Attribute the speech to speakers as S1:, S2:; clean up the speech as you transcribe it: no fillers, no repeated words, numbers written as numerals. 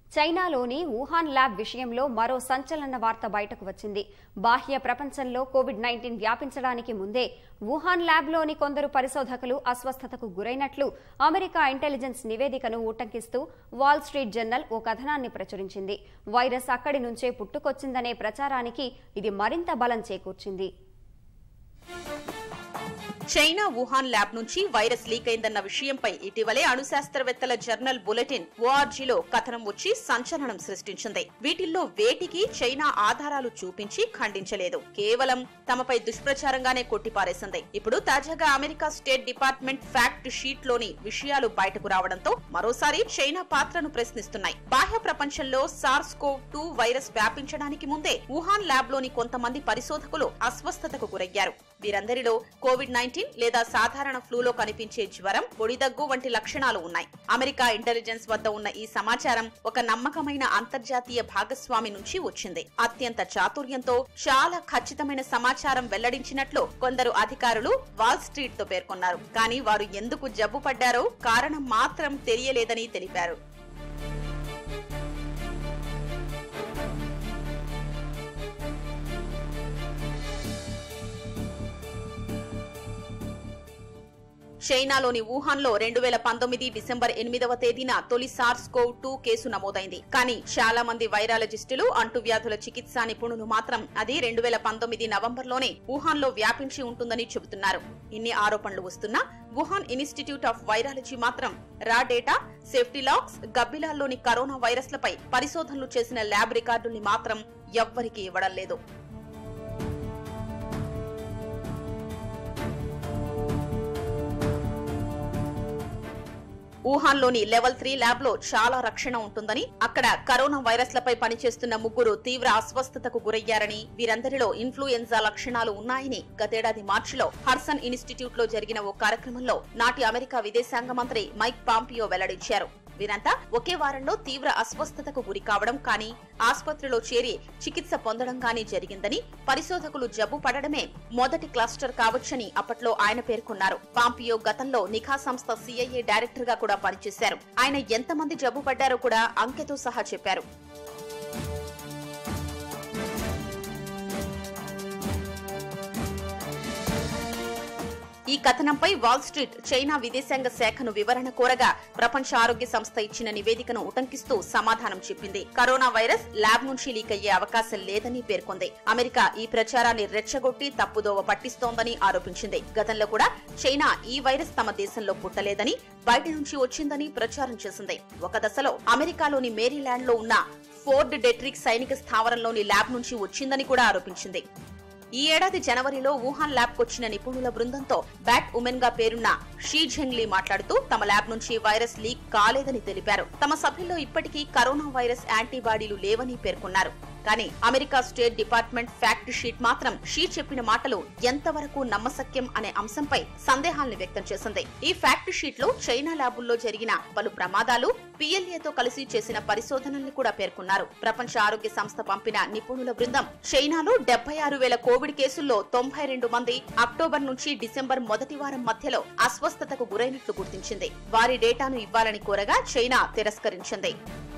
S1: చైనాలోని Wuhan lab విషయంలో మరో సంచలన వార్త బయటకు వచ్చింది. బాహ్య ప్రపంచంలో కోవిడ్-19 వ్యాపించడానికి ముందే వుహాన్ ల్యాబ్లోని కొందరు పరిశోధకులు అస్వస్థతకు గురైనట్లు అమెరికా ఇంటెలిజెన్స్ నివేదికను ఉటంకిస్తూ వాల్ స్ట్రీట్ జర్నల్ ఓ కథనాన్ని ప్రచురించింది. వైరస్ అక్కడి నుంచే పుట్టుకొచ్చిందనే ప్రచారానికి ఇది మరింత బలం చేకూర్చింది.
S2: చైనా వుహాన్ ల్యాబ్ నుంచి వైరస్ లీక్ అయిందన్న విషయంపై ఇటీవలే అణుశాస్త్రవేత్తల జర్నల్ బులెటిన్ ఓఆర్జీలో కథనం వచ్చి సంచలనం సృష్టించింది. వీటిల్లో వేటికి చైనా ఆధారాలు చూపించి ఖండించలేదు, కేవలం తమపై దుష్ప్రచారంగానే కొట్టిపారేసింది. ఇప్పుడు తాజాగా America state department fact sheet లోని విషయాలు బయటకు రావడంతో మరోసారి చైనా పాత్రను ప్రశ్నిస్తున్నాయి. బాహ్య ప్రపంచంలో SARS-CoV-2 వైరస్ వ్యాపించడానికి ముందే వుహాన్ ల్యాబ్ లోని కొంతమంది పరిశోధకులు అస్వస్థతకు గురయ్యారు. వీరందరిలో కోవిడ్-19 లేదా సాధారణ ఫ్లూలో కనిపించే జ్వరం, పొడిదగ్గు వంటి లక్షణాలు ఉన్నాయి. అమెరికా ఇంటెలిజెన్స్ వద్ద ఉన్న ఈ సమాచారం ఒక నమ్మకమైన అంతర్జాతీయ భాగస్వామి నుంచి వచ్చింది. అత్యంత చాతుర్యంతో చాలా ఖచ్చితమైన సమాచారం వెల్లడించినట్లు కొందరు అధికారులు వాల్ స్ట్రీట్ తో పేర్కొన్నారు. కానీ వారు ఎందుకు జబ్బు పడ్డారో కారణం మాత్రం తెలియలేదని తెలిపారు. చైనాలోని వుహాన్ లో 2019 డిసెంబర్ 8వ తేదీన తొలి SARS-CoV-2 కేసు నమోదైంది. కానీ చాలా మంది వైరాలజిస్టులు, అంటువ్యాధుల చికిత్సా నిపుణులు మాత్రం అది 2019 నవంబర్లోనే వుహాన్ లో వ్యాపించి ఉంటుందని చెబుతున్నారు. ఇన్ని ఆరోపణలు వస్తున్నా వుహాన్ ఇన్స్టిట్యూట్ ఆఫ్ వైరాలజీ మాత్రం రా డేటా, సేఫ్టీ లాగ్స్, గబ్బిలాల్లోని కరోనా వైరస్లపై పరిశోధనలు చేసిన ల్యాబ్ రికార్డుల్ని మాత్రం ఎవ్వరికీ ఇవ్వడం లేదు. వుహాన్ లోని లెవెల్ 3 ల్యాబ్ లో చాలా రక్షణ ఉంటుందని, అక్కడ కరోనా వైరస్లపై పనిచేస్తున్న 3 తీవ్ర అస్వస్థతకు గురయ్యారని, వీరందరిలో ఇన్ఫ్లుయెన్జా లక్షణాలు ఉన్నాయని గతేడాది మార్చిలో హర్సన్ ఇన్స్టిట్యూట్ లో జరిగిన ఓ కార్యక్రమంలో నాటి అమెరికా విదేశాంగ మంత్రి మైక్ పాంపియో వెల్లడించారు. వీరంతా ఒకే వారంలో తీవ్ర అస్వస్థతకు గురి కావడం కానీ, ఆసుపత్రిలో చేరి చికిత్స పొందడం కానీ జరిగిందని, పరిశోధకులు జబ్బు పడడమే మొదటి క్లస్టర్ కావచ్చని అప్పట్లో ఆయన పేర్కొన్నారు. పాంపియో గతంలో నిఘా సంస్థ CIA డైరెక్టర్ గా కూడా పనిచేశారు. ఆయన ఎంతమంది జబ్బు పడ్డారో కూడా అంకెతో సహా చెప్పారు. ఈ కథనంపై వాల్ స్ట్రీట్ చైనా విదేశాంగ శాఖను వివరణ కోరగా ప్రపంచ ఆరోగ్య సంస్థ ఇచ్చిన నివేదికను ఉటంకిస్తూ సమాధానం చెప్పింది. కరోనా వైరస్ ల్యాబ్ నుంచి లీక్ అయ్యే అవకాశం లేదని పేర్కొంది. అమెరికా ఈ ప్రచారాన్ని రెచ్చగొట్టి తప్పుదోవ పట్టిస్తోందని ఆరోపించింది. గతంలో కూడా చైనా ఈ వైరస్ తమ దేశంలో పుట్టలేదని, బయట నుంచి వచ్చిందని ప్రచారం చేసింది. ఒక దశలో అమెరికాలోని మేరీల్యాండ్ లో ఉన్న ఫోర్ట్ డెట్రిక్ సైనిక స్థావరంలోని ల్యాబ్ నుంచి వచ్చిందని కూడా ఆరోపించింది. ఈ ఏడాది జనవరిలో వుహాన్ ల్యాబ్ కొచ్చిన నిపుణుల బృందంతో బ్యాట్ ఉమెన్ గా పేరున్న షీ ఝెంగ్లీ మాట్లాడుతూ తమ ల్యాబ్ నుంచి వైరస్ లీక్ కాలేదని తెలిపారు. తమ సభ్యుల్లో ఇప్పటికీ కరోనా వైరస్ యాంటీబాడీలు లేవని పేర్కొన్నారు. కానీ America state department fact sheet మాత్రం షీ చెప్పిన మాటలు ఎంతవరకు నమ్మశక్యం అనే అంశంపై సందేహాలను వ్యక్తం చేసింది. ఈ ఫ్యాక్ట్ షీట్ లో చైనా ల్యాబుల్లో జరిగిన పలు ప్రమాదాలు, PLAతో కలిసి చేసిన పరిశోధనల్ని కూడా పేర్కొన్నారు. ప్రపంచ ఆరోగ్య సంస్థ పంపిన నిపుణుల బృందం చైనాలో 76,000 కోవిడ్ కేసుల్లో 92 మంది అక్టోబర్ నుంచి డిసెంబర్ మొదటి వారం మధ్యలో అస్వస్థతకు గురైనట్లు గుర్తించింది. వారి డేటాను ఇవ్వాలని కోరగా చైనా తిరస్కరించింది.